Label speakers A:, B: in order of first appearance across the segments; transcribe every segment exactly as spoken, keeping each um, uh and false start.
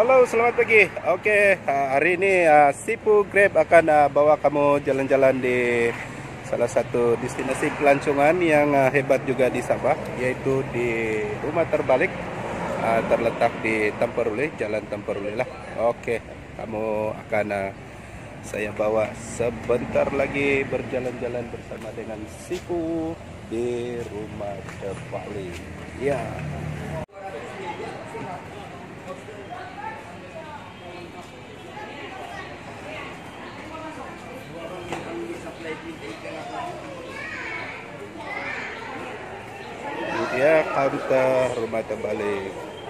A: Halo, selamat pagi. Oke, hari ini uh, Sipu Grab akan uh, bawa kamu jalan-jalan di salah satu destinasi pelancongan yang uh, hebat juga di Sabah, yaitu di Rumah Terbalik, uh, terletak di Tamparule, Jalan Tamparule lah. Oke, kamu akan uh, saya bawa sebentar lagi berjalan-jalan bersama dengan Sipu di Rumah Terbalik. Ya. Ini dia kaunter Rumah Terbalik.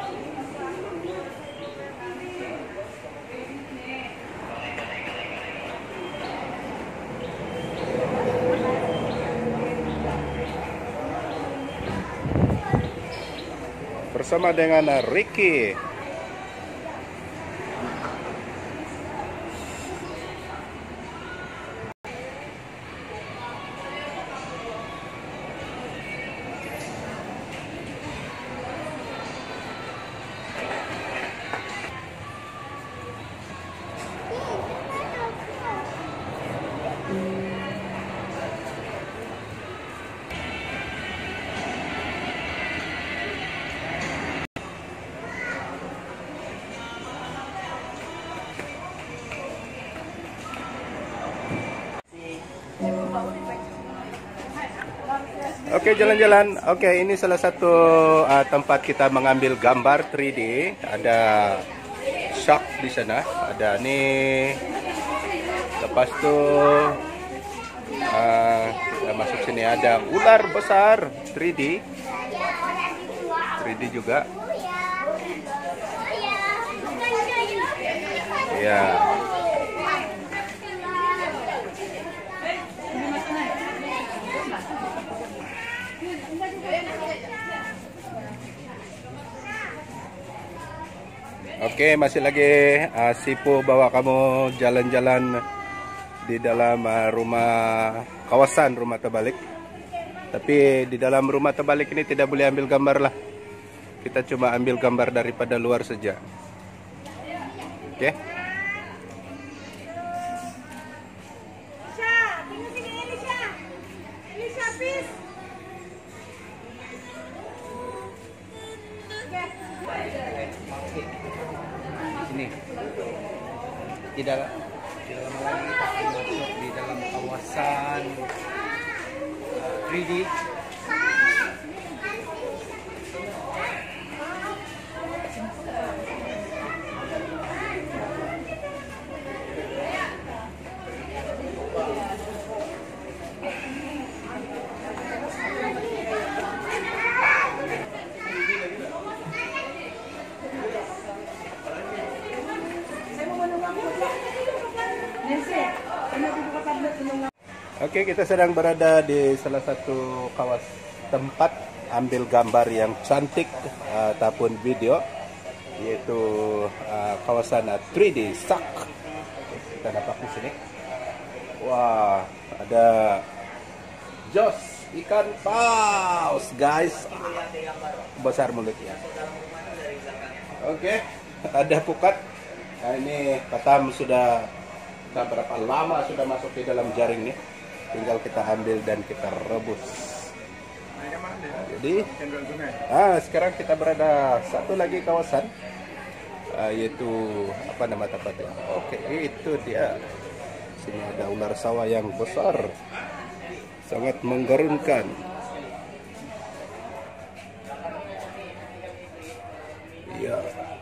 A: Bersama dengan Ricky. Oke, jalan-jalan. Oke, ini salah satu uh, tempat kita mengambil gambar tiga D. Ada shark di sana. Ada nih. Lepas tu uh, kita masuk sini ada ular besar tiga D. tiga D juga. Ya. Oke, masih lagi uh, Sipu bawa kamu jalan-jalan di dalam uh, rumah kawasan Rumah Terbalik. Tapi di dalam Rumah Terbalik ini tidak boleh ambil gambar lah. Kita cuma ambil gambar daripada luar saja. Oke. Ini di dalam di dalam lagi masuk di dalam kawasan tiga D. Oke, kita sedang berada di salah satu kawas tempat ambil gambar yang cantik uh, ataupun video, yaitu uh, kawasan uh, tiga D Sak. Kita dapat di sini. Wah, ada jos ikan paus, guys. Besar mulutnya. Oke, ada pukat. Nah, ini katam sudah berapa lama sudah masuk di dalam jaring nih. Tinggal kita ambil dan kita rebus. Jadi, ah, sekarang kita berada satu lagi kawasan, uh, yaitu apa nama tempatnya? Oke, itu dia. Sini ada ular sawah yang besar, sangat menggerunkan. Ya.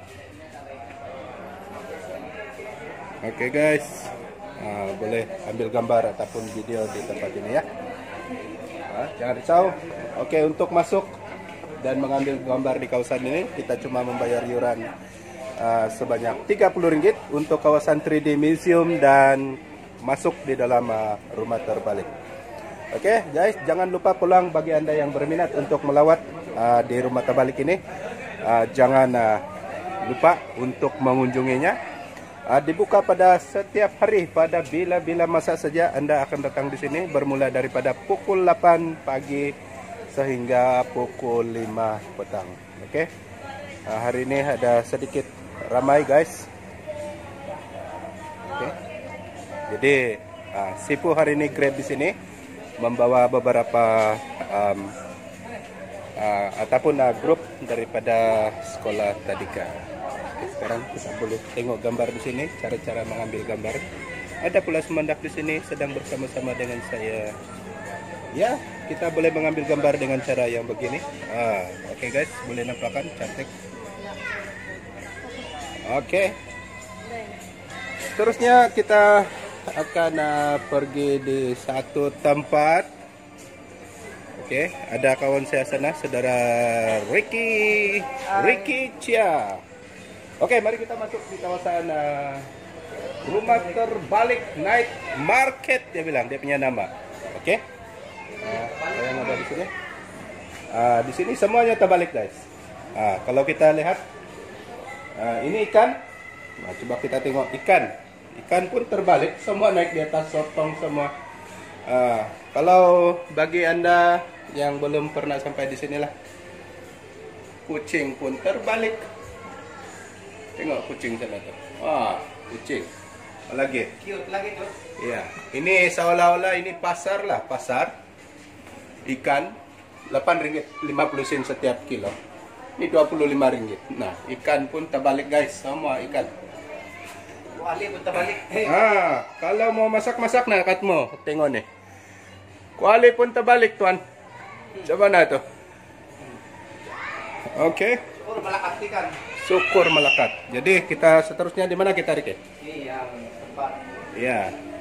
A: Oke, guys. Nah, boleh ambil gambar ataupun video di tempat ini ya. Nah, jangan risau. Oke, untuk masuk dan mengambil gambar di kawasan ini kita cuma membayar iuran uh, sebanyak tiga puluh ringgit untuk kawasan tiga D Museum dan masuk di dalam uh, Rumah Terbalik. Oke, guys, jangan lupa pulang bagi Anda yang berminat untuk melawat uh, di Rumah Terbalik ini. Uh, jangan uh, lupa untuk mengunjunginya. Uh, dibuka pada setiap hari pada bila-bila masa saja Anda akan datang di sini, bermula daripada pukul delapan pagi sehingga pukul lima petang. Oke. Okay? Uh, hari ini ada sedikit ramai guys. Oke. Jadi uh, Sipu hari ini Grab di sini membawa beberapa um, uh, ataupun uh, grup daripada sekolah Tadika. Oke, sekarang kita boleh tengok gambar di sini, cara-cara mengambil gambar. Ada pula Semandak di sini sedang bersama-sama dengan saya. Ya, kita boleh mengambil gambar dengan cara yang begini. Ah, oke okay guys, boleh nampakkan cantik. Oke. Okay. Terusnya kita akan uh, pergi di satu tempat. Oke, okay, ada kawan saya sana, saudara Ricky, Ricky Chia. Oke, okay, mari kita masuk di kawasan uh, Rumah Terbalik Night Market, dia bilang, dia punya nama. Oke. Okay. Uh, yang ada di sini. Uh, di sini semuanya terbalik guys. Uh, kalau kita lihat, uh, ini ikan. Nah, coba kita tengok ikan. Ikan pun terbalik, semua naik di atas, sotong semua. Uh, kalau bagi anda yang belum pernah sampai di sinilah, kucing pun terbalik. Tengok kucing sana tuh. Wah, kucing. Apa lagi? Cute lagi tuh. Iya, ini seolah-olah ini pasar lah, pasar. Ikan delapan ringgit lima puluh sen setiap kilo. Ini dua puluh lima ringgit. Nah, ikan pun terbalik guys, semua ikan. Kuali pun terbalik. Ah, kalau mau masak-masak nak katmo, tengok nih. Kuali pun terbalik tuan. Coba nah tuh. Oke. Okay. Syukur melekat ikan. Syukur melekat. Jadi kita seterusnya di mana kita Rike? Ini yang tempat. Iya.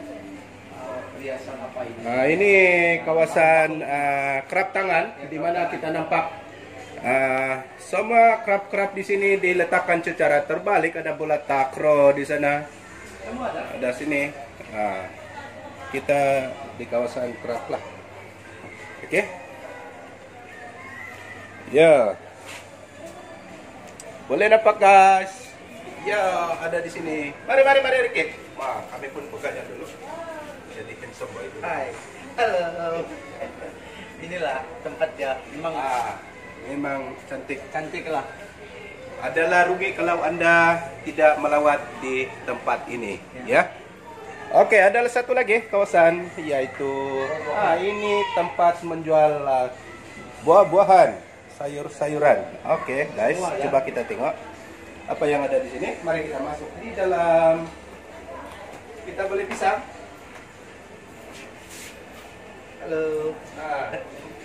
A: Nah, ini kawasan uh, kerap tangan di mana kita nampak uh, semua kerap-kerap di sini diletakkan secara terbalik. Ada bola takraw di sana, ada sini. Uh, kita di kawasan kerap lah. Oke, okay. Ya, boleh nampak guys. Ya, ada di sini. Mari, mari, mari Riki. Wah, kami pun bukanya dulu. Jadi handsome boy itu. Hai. Halo. Inilah tempatnya. Memang ah, memang cantik. Cantik lah. Adalah rugi kalau anda tidak melawat di tempat ini, ya. ya. Oke, ada satu lagi kawasan yaitu ah ini tempat menjual uh, buah-buahan, sayur-sayuran. Oke, guys, Buah, ya? Coba kita tengok apa yang ada di sini. Mari kita masuk di dalam. Kita boleh pisang. Halo. Nah,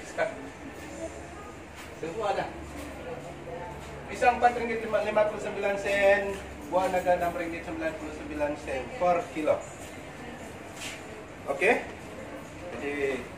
A: semua ada. Pisang empat ringgit lima puluh sembilan sen, buah naga enam ringgit sembilan puluh sembilan sen per kilo. Oke. Okay. Jadi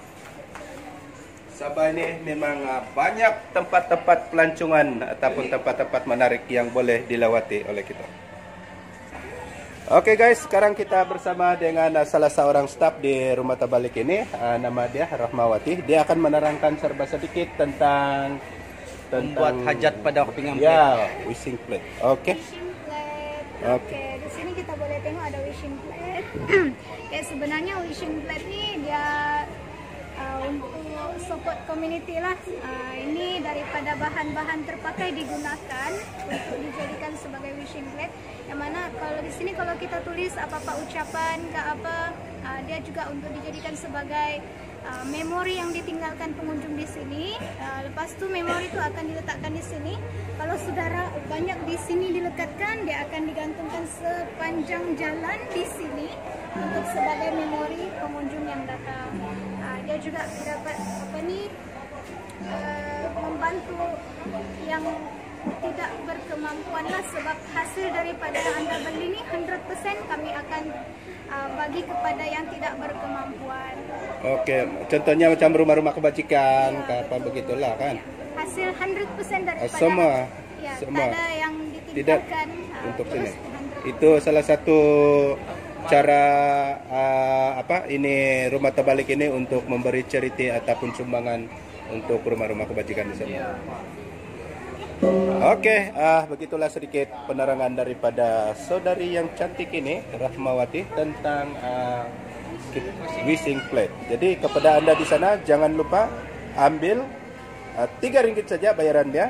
A: Sabah ini memang banyak tempat-tempat pelancongan ataupun tempat-tempat menarik yang boleh dilawati oleh kita. Oke okay guys, sekarang kita bersama dengan uh, salah seorang staf di Rumah Terbalik ini, uh, nama dia Rahmawati. Dia akan menerangkan serba sedikit tentang tentang
B: membuat hajat pada pinggang
A: plate. Ya, wishing plate. Oke. Okay.
C: Wishing plate. Oke.
A: Okay.
C: Okay. Di sini kita boleh tengok ada wishing plate. Ya sebenarnya wishing plate ni dia uh, untuk support community lah. Uh, ini daripada bahan-bahan terpakai digunakan untuk dijadikan sebagai wishing plate. Yang mana kalau di sini kalau kita tulis apa-apa ucapan ke apa, uh, dia juga untuk dijadikan sebagai uh, memori yang ditinggalkan pengunjung di sini. Uh, lepas tu memori itu akan diletakkan di sini. Kalau saudara banyak di sini dilekatkan, dia akan digantungkan sepanjang jalan di sini untuk sebagai memori pengunjung yang datang. Uh, dia juga dapat apa ni uh, membantu yang tidak berkemampuan lah, sebab hasil daripada anda beli ni one hundred percent kami akan uh, bagi kepada yang tidak berkemampuan.
A: Oke, contohnya macam rumah-rumah kebajikan, ya, apa begitulah kan.
C: Ya. Hasil one hundred percent daripada
A: semua,
C: ya,
A: semua.
C: tak ada yang ditinggalkan
A: tidak,
C: uh,
A: untuk sini.
C: one hundred percent.
A: Itu salah satu cara uh, apa ini Rumah Terbalik ini untuk memberi charity ataupun sumbangan untuk rumah-rumah kebajikan di sana. Ya. Oke, okay, uh, begitulah sedikit penerangan daripada saudari yang cantik ini, Rahmawati, tentang uh, wishing plate. Jadi kepada anda di sana jangan lupa ambil uh, tiga ringgit saja bayaran dia.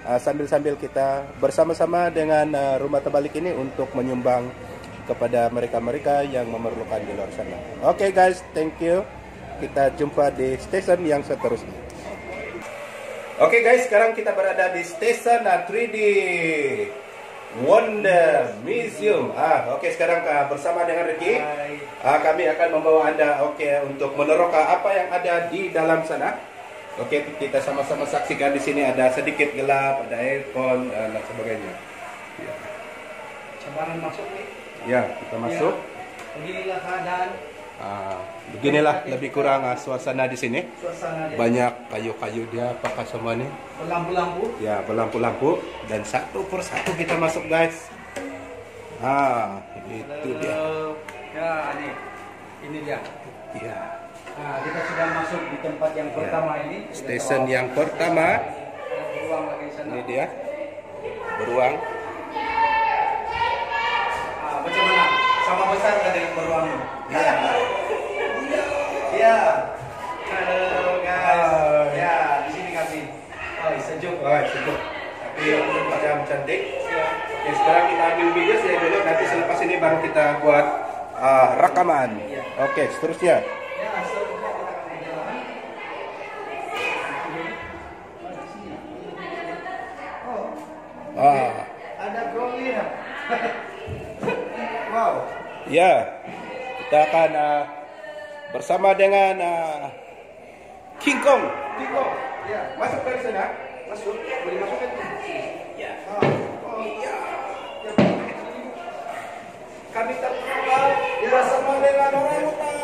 A: uh, sambil-sambil kita bersama-sama dengan uh, Rumah Terbalik ini untuk menyumbang kepada mereka-mereka yang memerlukan di luar sana. Oke okay, guys, thank you. Kita jumpa di stasiun yang seterusnya. Oke okay, guys, sekarang kita berada di stasiun uh, tiga D Wonder Museum. Ah, oke okay, sekarang uh, bersama dengan Ricky, uh, kami akan membawa Anda oke okay, untuk meneroka apa yang ada di dalam sana. Oke, okay, kita sama-sama saksikan. Di sini ada sedikit gelap, ada aircon dan sebagainya. Ya.
B: Cabaran masuk nih.
A: Ya, kita masuk.
B: Ya, beginilah keadaan.
A: Ah, beginilah lebih kurang uh, suasana di sini.
B: Suasana dia.
A: Banyak kayu-kayu dia, apakah semua nih?
B: Lampu-lampu.
A: Ya, berlampu-lampu dan satu persatu kita masuk guys. Ah, itu dia.
B: Ya, ini, ini dia.
A: Ya.
B: Nah, kita sudah masuk di tempat yang pertama
A: Ya.
B: ini.
A: Stasiun yang pertama.
B: Ada beruang lagi di sana.
A: Ini dia. Beruang.
B: Ah, macam mana? Sama besar nggak dengan beruang?
A: Ya.
B: Ya. Halo guys. Ya, di sini kami. Oh, sejuk.
A: Oh, sejuk. Tapi macam cantik. Oke, sekarang kita ambil video saya dulu. Nanti selepas ini baru kita buat uh, rekaman. Oke, seterusnya.
B: Ya, seterusnya kita akan berjalan. Oh,
A: Ah,
B: ada brownie. Wow.
A: ya, kita akan uh, bersama dengan uh, King Kong. King Kong. Ya, masuk dari sana. Masuk. Boleh masuk kan? Ya. Oh, oh, ya. Kami terkenal bersama dengan orang hutan.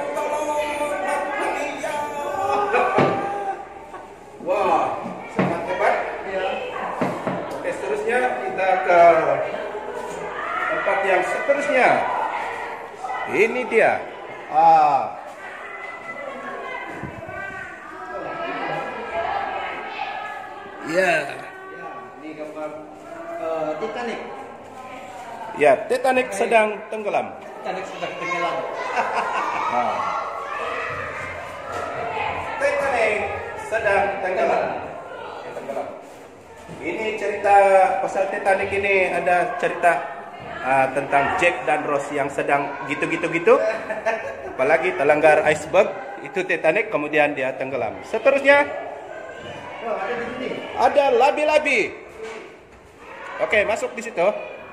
A: Wah, sangat hebat.
B: Ya.
A: Oke, seterusnya kita ke tempat yang seterusnya. Ini dia. Ah. Ya.
B: Ya, ini gambar uh, Titanic.
A: Ya, Titanic sedang tenggelam.
B: Titanic sedang tenggelam.
A: Ah. Titanic sedang tenggelam. Tenggelam. Ini cerita pasal Titanic ini ada cerita uh, tentang Jack dan Rose yang sedang gitu-gitu-gitu. Apalagi terlanggar iceberg, itu Titanic, kemudian dia tenggelam. Seterusnya
B: Oh, ada di sini.
A: ada labi-labi. Oke, masuk di situ.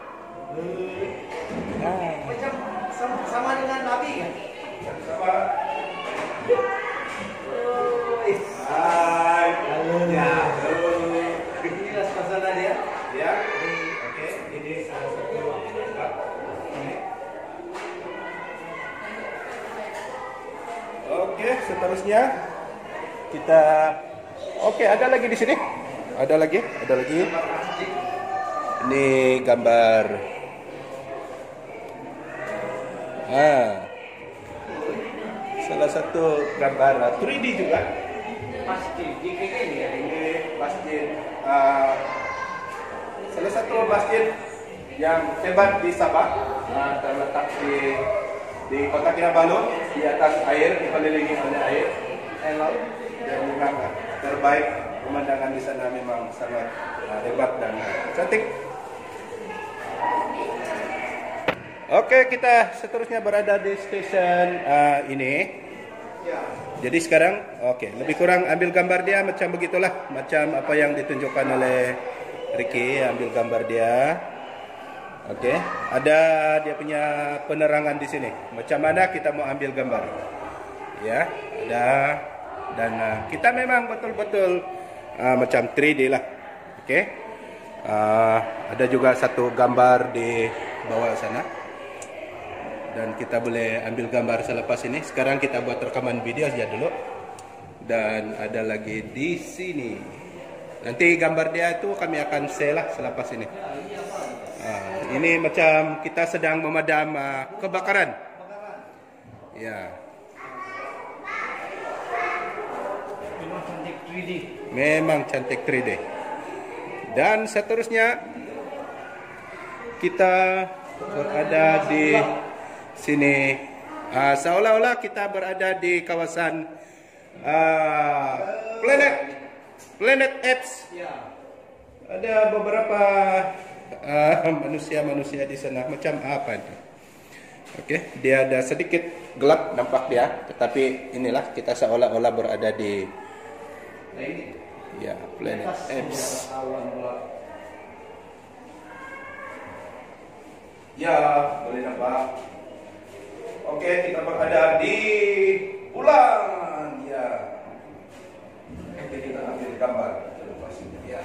A: Ah.
B: Macam sama, sama dengan nabi kan?
A: Sama.
B: Oh, is.
A: Hai. Ya. Halo.
B: Inilah suasana dia.
A: Ya. Oke, ini salah satu tempat. Ini. Oke, seterusnya kita. Oke, ada lagi di sini. Ada lagi, ada lagi. Ini gambar. Ah. Salah satu gambar tiga D juga.
B: Pasti di ini ya.
A: Ini masjid. Uh, salah satu masjid yang hebat di Sabah, uh, terletak di di kota Kinabalu, di atas air, dikelilingi oleh air, air laut, dan memang terbaik. Pemandangan di sana memang sangat uh, hebat dan cantik. Oke, kita seterusnya berada di stasiun uh, ini. Jadi sekarang, oke, lebih kurang ambil gambar dia macam begitulah, macam apa yang ditunjukkan oleh Ricky, ambil gambar dia. Oke, ada dia punya penerangan di sini. Macam mana kita mau ambil gambar? Ya, ada, dan uh, kita memang betul-betul uh, macam tiga D lah. Oke, uh, ada juga satu gambar di bawah sana. Dan kita boleh ambil gambar selepas ini. Sekarang kita buat rekaman video aja dulu. Dan ada lagi di sini. Nanti gambar dia itu kami akan share lah selepas ini. Uh, ini macam kita sedang memadam uh, kebakaran. Ya.
B: Memang cantik tiga D.
A: Memang cantik tiga D. Dan seterusnya kita berada di sini, uh, seolah-olah kita berada di kawasan uh, planet Planet Apes.
B: Ya.
A: ada beberapa uh, manusia-manusia di sana macam apa nih? Oke, dia ada sedikit gelap nampak dia, tetapi inilah kita seolah-olah berada di ya planet Apes. Ya, boleh nampak. Oke, kita berada di bulan. Ya. Oke, kita ambil gambar. Ya.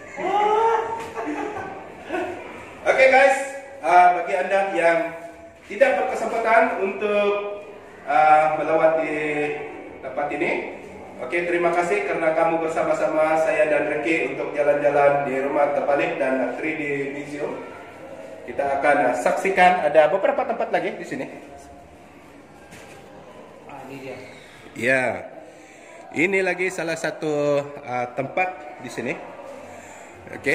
A: Oke guys, uh, bagi anda yang tidak berkesempatan untuk uh, melewati tempat ini, oke, terima kasih karena kamu bersama-sama saya dan Ricky untuk jalan-jalan di rumah terbalik dan tiga D Museum. Kita akan uh, saksikan ada beberapa tempat lagi di sini.
B: Ah, ini dia.
A: Ya, ini lagi salah satu uh, tempat di sini. Oke,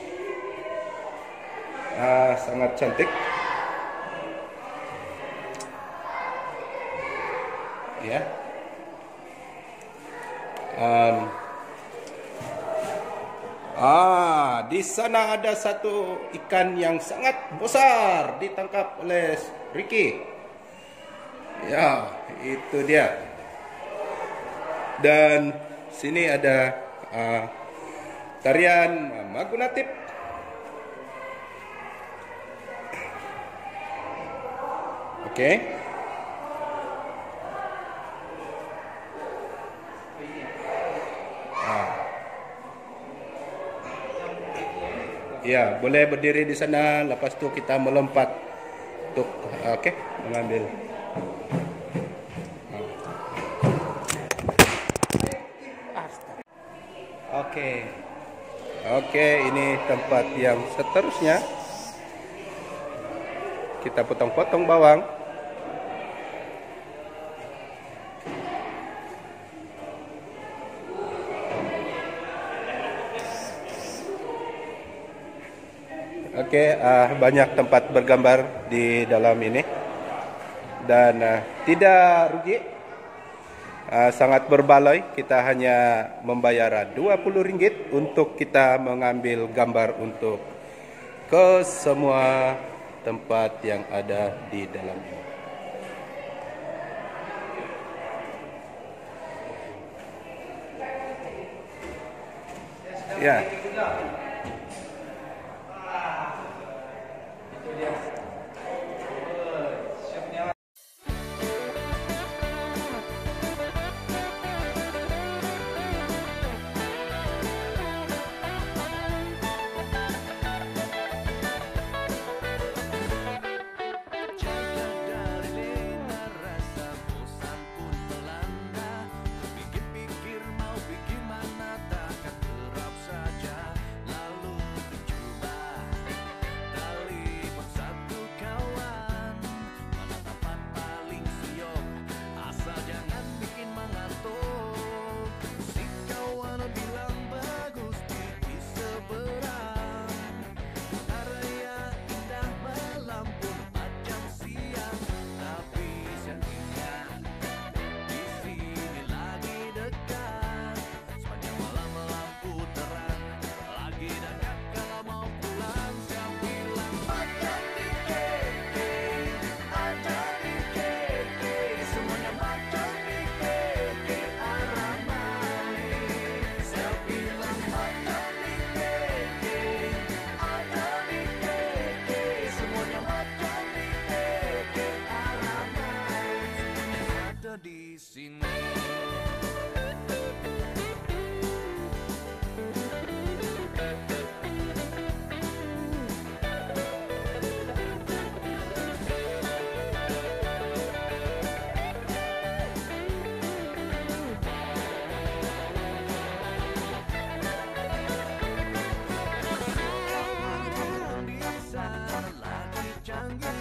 A: uh, sangat cantik. Ya. Um, ah, di sana ada satu ikan yang sangat besar ditangkap oleh Ricky. Ya, itu dia. Dan sini ada uh, tarian Magunatip. Oke. Okay. Ya, boleh berdiri di sana. Lepas tu kita melompat untuk oke, okay, mengambil. Oke. Okay. Oke, okay, ini tempat yang seterusnya. Kita potong-potong bawang. Oke, okay, uh, banyak tempat bergambar di dalam ini dan uh, tidak rugi, uh, sangat berbaloi. Kita hanya membayar dua puluh ringgit untuk kita mengambil gambar untuk ke semua tempat yang ada di dalam ini. Ya.
D: Canggih